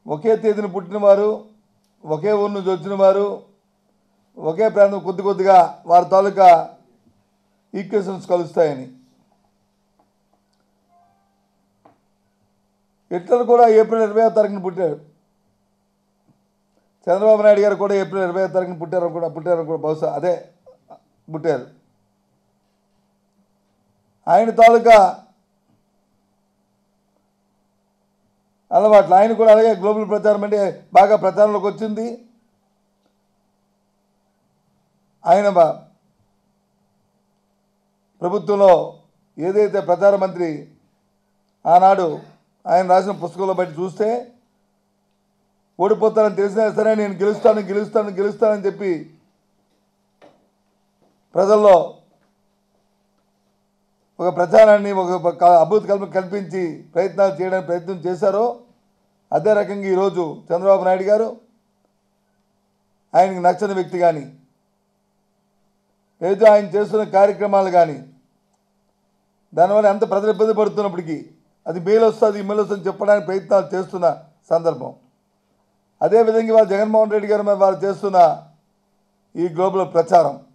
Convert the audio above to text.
ఒకే తేదీన పుట్టినవారు, ఒకే ఊరు నుంచి వచ్చినవారు, ఒకే ప్రాంతం కొద్దిగా వారి తాలూకా ఈక్వేషన్స్ కలుస్తాయని. హిట్లర్ కూడా ఏప్రిల్ 20వ తారీఖున పుట్టాడు. చంద్రబాబు నాయుడు గారు కూడా ఏప్రిల్ 20వ తారీఖున పుట్టారు కూడా బహుశా అదే పుట్టారు. ఆయన తాలూకా అలవాట్లు ఆయన కూడా అలాగే గ్లోబల్ ప్రచారం అంటే బాగా ప్రచారంలోకి వచ్చింది. ఆయన ప్రభుత్వంలో ఏదైతే ప్రచార మంత్రి ఆనాడు ఆయన రాసిన పుస్తకంలో బట్టి చూస్తే ఓడిపోతానని తెలిసినా సరే నేను గెలుస్తానని చెప్పి ప్రజల్లో ఒక ప్రచారాన్ని ఒక అద్భుత కల్పించి ప్రయత్నం చేశారో అదే రకంగా ఈరోజు చంద్రబాబు నాయుడు గారు ఆయనకు నచ్చని వ్యక్తి కానీ ఏదో ఆయన చేస్తున్న కార్యక్రమాలు కానీ దానివల్ల ఎంత ప్రజలు ఇబ్బంది పడుతున్నప్పటికీ అది మేలు వస్తుంది చెప్పడానికి ప్రయత్నాలు చేస్తున్న సందర్భం. అదేవిధంగా వాళ్ళు జగన్మోహన్ రెడ్డి గారు వారు చేస్తున్న ఈ గ్లోబల్ ప్రచారం